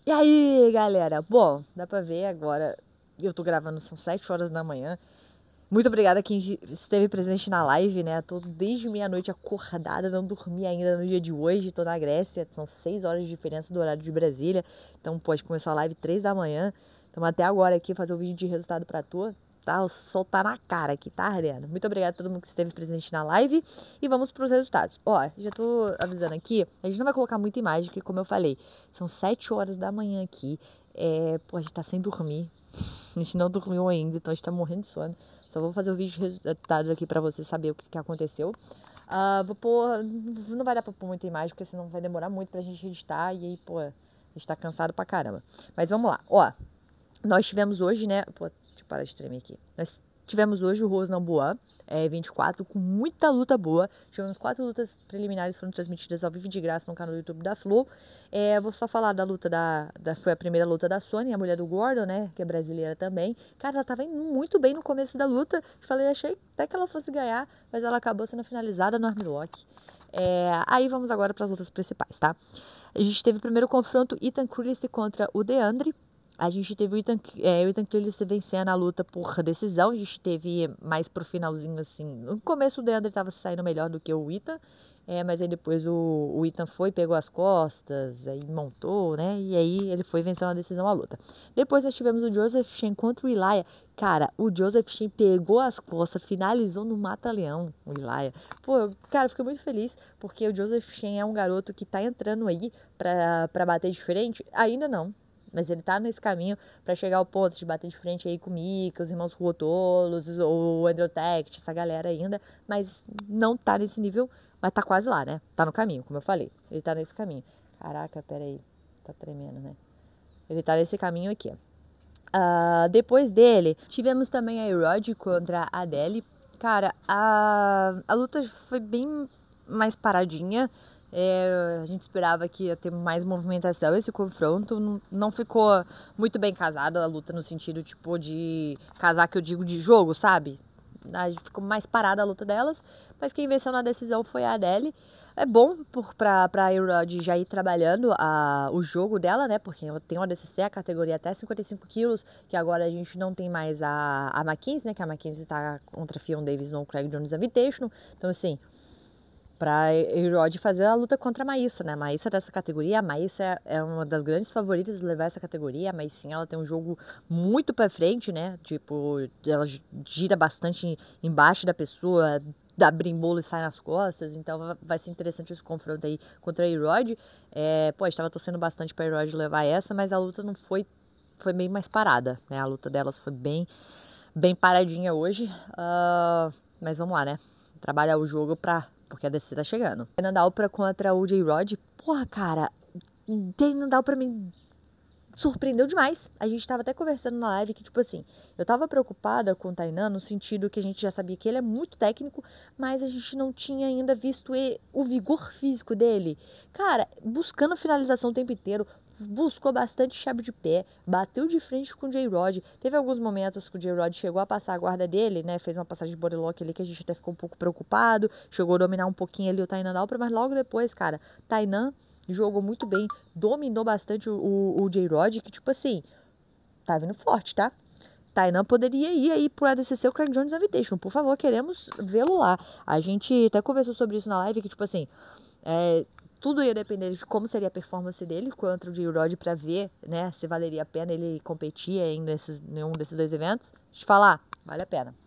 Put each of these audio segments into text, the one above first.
E aí, galera? Bom, dá pra ver agora, eu tô gravando, são 7 horas da manhã. Muito obrigada a quem esteve presente na live, né? Tô desde meia-noite acordada, não dormi ainda no dia de hoje. Tô na Grécia, são 6 horas de diferença do horário de Brasília. Então, pode começar a live 3 da manhã. Estamos até agora aqui fazer o vídeo de resultado pra tu. Tá? O sol tá na cara aqui, tá ardendo. Muito obrigada a todo mundo que esteve presente na live. E vamos pros resultados. Ó, já tô avisando aqui, a gente não vai colocar muita imagem, porque como eu falei, são 7 horas da manhã aqui. Pô, a gente tá sem dormir. A gente não dormiu ainda, então a gente tá morrendo de sono. Só vou fazer o vídeo de resultados aqui pra você saber o que aconteceu. Vou pôr. Não vai dar pra pôr muita imagem, porque senão vai demorar muito pra gente editar. E aí, pô, a gente tá cansado pra caramba. Mas vamos lá. Ó, nós tivemos hoje, né? Pô, deixa eu parar de tremer aqui. Nós tivemos hoje o Rose Namboa, 24, com muita luta boa. Tivemos 4 lutas preliminares que foram transmitidas ao vivo de graça no canal do YouTube da Flu. Vou só falar da luta foi a primeira luta da Sony, a mulher do Gordon, né? Que é brasileira também. Cara, ela tava indo muito bem no começo da luta. Falei, achei até que ela fosse ganhar, mas ela acabou sendo finalizada no armlock. Aí vamos agora para as lutas principais, tá? A gente teve o primeiro confronto, Ethan Cruilis contra o Deandre. A gente teve o Ethan Cruilis vencendo a luta por decisão. A gente teve mais pro finalzinho, assim. No começo o Deandre tava saindo melhor do que o Ethan. Mas aí depois o Ethan foi, pegou as costas, aí montou, né? E aí ele foi vencendo a decisão a luta. Depois nós tivemos o Joseph Shen contra o Ilaya. Cara, o Joseph Shen pegou as costas, finalizou no mata-leão, o Ilaya. Pô, cara, eu fiquei muito feliz, porque o Joseph Shen é um garoto que tá entrando aí pra bater de frente. Ainda não, mas ele tá nesse caminho para chegar ao ponto de bater de frente aí com o Mika, os irmãos Ruotolos, o Andrew Techt, essa galera ainda, mas não tá nesse nível, mas tá quase lá, né? Tá no caminho, como eu falei. Ele tá nesse caminho. Caraca, peraí. Tá tremendo, né? Ele tá nesse caminho aqui, ó. Depois dele, tivemos também a Erod contra a Adele. Cara, a luta foi bem mais paradinha. A gente esperava que ia ter mais movimentação esse confronto. Não ficou muito bem casado a luta no sentido, tipo, de casar que eu digo de jogo, sabe? Ficou mais parada a luta delas. Mas quem venceu na decisão foi a Adele. É bom pra Erod já ir trabalhando o jogo dela, né? Porque tem uma DCC, a categoria até 55 quilos, que agora a gente não tem mais a Mackenzie, né? Que a Mackenzie tá contra a Fion Davis no Craig Jones Invitational. Então, assim, pra Erod fazer a luta contra a Maíssa, né? A Maíssa dessa categoria, a Maíssa é uma das grandes favoritas de levar essa categoria. A Maíssa, ela tem um jogo muito pra frente, né? Tipo, ela gira bastante embaixo da pessoa, dá brimbolo e sai nas costas. Então vai ser interessante esse confronto aí contra a Erod. Pô, estava torcendo bastante pra Erod levar essa, mas a luta não foi bem mais parada, né? A luta delas foi bem paradinha hoje. Mas vamos lá, né? Trabalhar o jogo porque a DC tá chegando. Dana Alpra contra o J-Rod. Porra, cara, Dana Alpra me surpreendeu demais. A gente tava até conversando na live que, tipo assim, eu tava preocupada com o Tainan no sentido que a gente já sabia que ele é muito técnico, mas a gente não tinha ainda visto o vigor físico dele. Cara, buscando finalização o tempo inteiro, buscou bastante chave de pé, bateu de frente com o J-Rod. Teve alguns momentos que o J-Rod chegou a passar a guarda dele, né? Fez uma passagem de bodylock ali que a gente até ficou um pouco preocupado. Chegou a dominar um pouquinho ali o Tainan Alpra, mas logo depois, cara, Tainan jogou muito bem, dominou bastante o J-Rod, que tipo assim, tá vindo forte, tá? Tainan poderia ir aí pro ADCC o Craig Jones Invitation. Por favor, queremos vê-lo lá. A gente até conversou sobre isso na live, que tipo assim, tudo ia depender de como seria a performance dele contra o J-Rod pra ver, né, se valeria a pena ele competir em nenhum desses dois eventos. Deixa eu falar, vale a pena.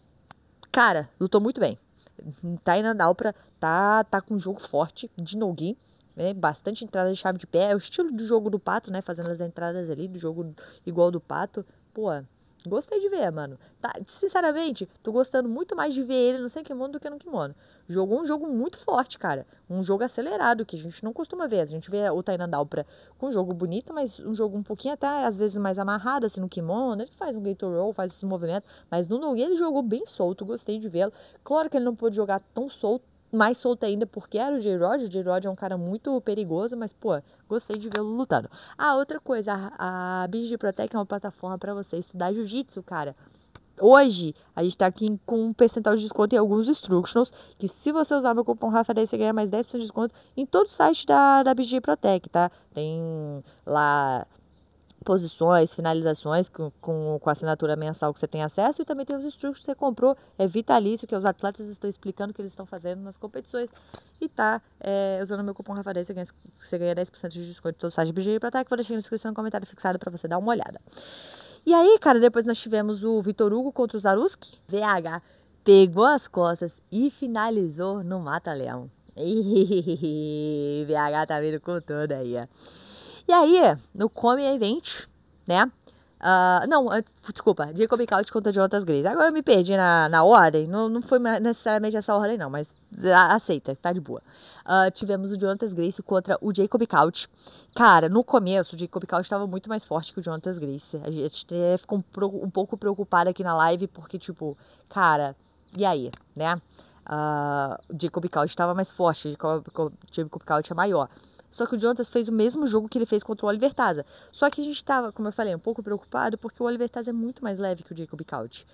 Cara, lutou muito bem. Tainan Dalpra tá com um jogo forte de no-gi, né? Bastante entrada de chave de pé. É o estilo do jogo do Pato, né? Fazendo as entradas ali, do jogo igual do Pato. Pô, gostei de ver, mano. Sinceramente, tô gostando muito mais de ver ele no sem kimono do que no kimono. Jogou um jogo muito forte, cara. Um jogo acelerado, que a gente não costuma ver. A gente vê o Tainan Dalpra com um jogo bonito, mas um jogo um pouquinho até, às vezes, mais amarrado, assim, no kimono. Ele faz um Gator Roll, faz esse movimento. Mas no no ele jogou bem solto, gostei de vê-lo. Claro que ele não pôde jogar tão solto, mais solto ainda porque era o J-Rod. O J-Rod é um cara muito perigoso, mas, pô, gostei de vê-lo lutando. Outra coisa, a BJJ Protect é uma plataforma pra você estudar jiu-jitsu, cara. Hoje, a gente tá aqui com um percentual de desconto em alguns instructions, que se você usar meu cupom RAFA10, você ganha mais 10% de desconto em todo o site da BG Protec, tá? Tem lá posições, finalizações com assinatura mensal que você tem acesso, e também tem os instructions que você comprou, é vitalício, que os atletas estão explicando o que eles estão fazendo nas competições, e tá usando meu cupom RAFA10, você ganha 10% de desconto em todo o site da BG Protec. Vou deixar na descrição no comentário fixado pra você dar uma olhada. E aí, cara, depois nós tivemos o Vitor Hugo contra o Zaruski. VH pegou as costas e finalizou no Mata-Leão. VH tá vindo com tudo aí, ó. E aí, no Come Event, né? Não, desculpa, Jacob Couch contra Jonathan Grace. Agora eu me perdi na ordem, não foi necessariamente essa ordem não, mas aceita, tá de boa. Tivemos o Jonathan Grace contra o Jacob Couch. Cara, no começo o Jacob Couch estava muito mais forte que o Jonathan Grace. A gente ficou um pouco preocupada aqui na live, porque tipo, cara, e aí, né? O Jacob Couch estava mais forte, o Jacob Couch é maior. Só que o Jonas fez o mesmo jogo que ele fez contra o Oliver Taza. Só que a gente tava, como eu falei, um pouco preocupado porque o Oliver Taza é muito mais leve que o Jacob Couch.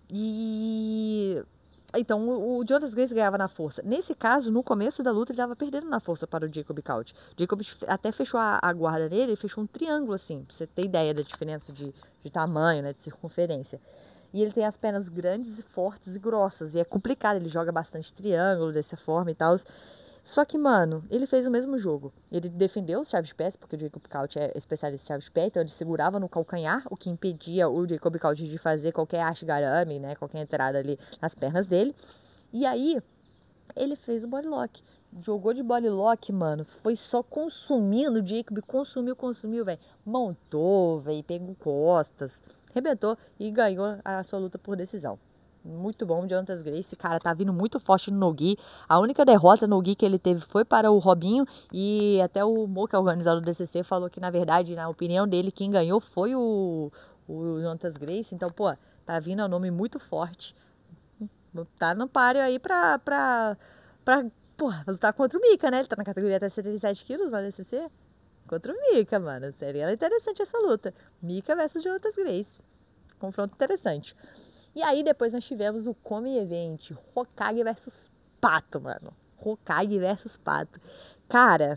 E então o Jonas Grace ganhava na força. Nesse caso, no começo da luta, ele estava perdendo na força para o Jacob Couch. Jacob até fechou a guarda nele, ele fechou um triângulo assim, pra você ter ideia da diferença de tamanho, né, de circunferência. E ele tem as pernas grandes e fortes e grossas. E é complicado, ele joga bastante triângulo dessa forma e tal. Só que, mano, ele fez o mesmo jogo. Ele defendeu os chaves de pés, porque o Jacob Couch é especialista em chaves de pé, então ele segurava no calcanhar, o que impedia o Jacob Couch de fazer qualquer ashigarami, né, qualquer entrada ali nas pernas dele. E aí, ele fez o bodylock. Jogou de bodylock, mano, foi só consumindo, o Jacob consumiu, velho. Montou, velho, pegou costas, arrebentou e ganhou a sua luta por decisão. Muito bom, Jonathan Grace. Cara, tá vindo muito forte no Nogi. A única derrota no Nogi que ele teve foi para o Robinho. E até o Mo, que é o organizador do DCC, falou que, na verdade, na opinião dele, quem ganhou foi o Jonathan Grace. Então, pô, tá vindo um nome muito forte. Tá no páreo aí porra, lutar contra o Mika, né? Ele tá na categoria até 77 quilos no DCC. Contra o Mika, mano. Seria interessante essa luta. Mika versus Jonathan Grace. Confronto interessante. E aí depois nós tivemos o Come Event, Hokage versus Pato, mano. Hokage versus Pato. Cara,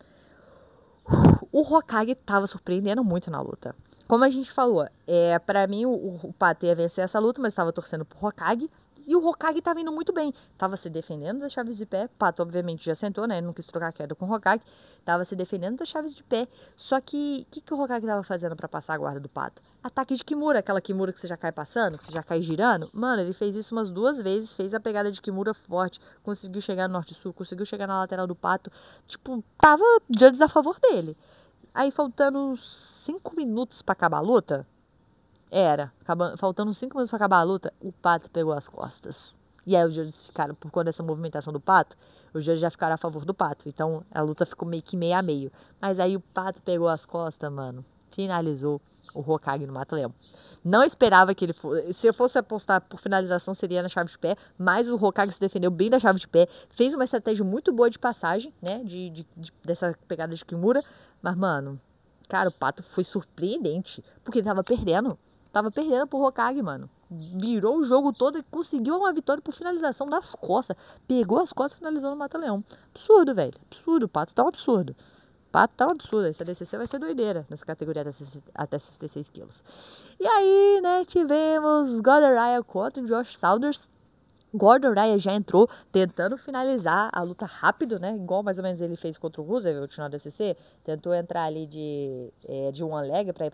o Hokage tava surpreendendo muito na luta. Como a gente falou, pra mim o Pato ia vencer essa luta, mas tava torcendo pro Hokage. E o Hokage tava indo muito bem. Tava se defendendo das chaves de pé. Pato, obviamente, já sentou, né? Ele não quis trocar queda com o Hokage. Tava se defendendo das chaves de pé. Só que o que o Hokage tava fazendo pra passar a guarda do Pato? Ataque de Kimura. Aquela Kimura que você já cai passando, que você já cai girando. Mano, ele fez isso umas 2 vezes. Fez a pegada de Kimura forte. Conseguiu chegar no norte-sul. Conseguiu chegar na lateral do Pato. Tipo, tava judges a favor dele. Aí, faltando 5 minutos pra acabar a luta, faltando 5 minutos pra acabar a luta, o Pato pegou as costas. E aí os judges ficaram, por conta dessa movimentação do Pato, os judges já ficaram a favor do Pato. Então a luta ficou meio que meio a meio. Mas aí o Pato pegou as costas, mano. Finalizou o Hokage no Mata-Leão. Não esperava que ele fosse. Se eu fosse apostar por finalização, seria na chave de pé. Mas o Hokage se defendeu bem da chave de pé. Fez uma estratégia muito boa de passagem, né? Dessa pegada de Kimura. Mas, mano, cara, o Pato foi surpreendente. Porque ele tava perdendo. Tava perdendo pro Hokage, mano. Virou o jogo todo e conseguiu uma vitória por finalização das costas. Pegou as costas e finalizou no Mata-Leão. Absurdo, velho. Absurdo. O Pato tá um absurdo. O Pato tá um absurdo. Essa DCC vai ser doideira nessa categoria até 66 quilos. E aí, né, tivemos Gordon Ryan contra o Josh Saunders. Gordon Ryan já entrou tentando finalizar a luta rápido, né? Igual mais ou menos ele fez contra o Roosevelt na DCC. Tentou entrar ali de one leg pra ir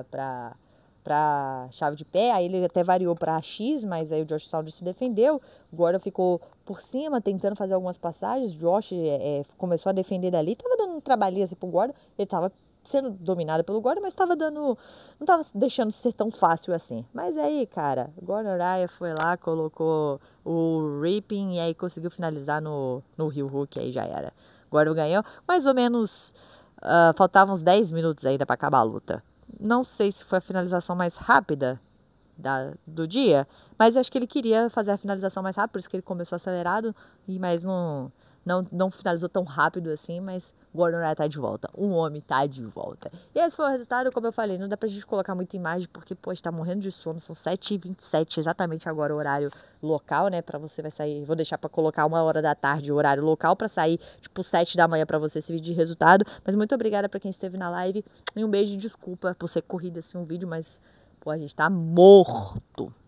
pra chave de pé, aí ele até variou pra X, mas aí o Josh Saunders se defendeu, o Gordon ficou por cima, tentando fazer algumas passagens, o Josh começou a defender dali, tava dando um trabalhinho assim pro Gordon, ele tava sendo dominado pelo Gordon, mas tava não tava deixando ser tão fácil assim. Mas aí, cara, o Gordon Ryan foi lá, colocou o Ripping e aí conseguiu finalizar no heel hook, aí já era. Gordon ganhou, mais ou menos, faltavam uns 10 minutos ainda pra acabar a luta. Não sei se foi a finalização mais rápida do dia, mas eu acho que ele queria fazer a finalização mais rápida, por isso que ele começou acelerado, mas não não finalizou tão rápido assim, mas o Gordon Ryan tá de volta. Um homem tá de volta. E esse foi o resultado, como eu falei, não dá pra gente colocar muita imagem, porque, pô, está morrendo de sono, são 7h27, exatamente agora o horário local, né, pra você vai sair, vou deixar pra colocar 1h da tarde, o horário local, pra sair, tipo, 7 da manhã pra você esse vídeo de resultado, mas muito obrigada pra quem esteve na live, e um beijo e desculpa por ser corrido assim um vídeo, mas, pô, a gente tá morto.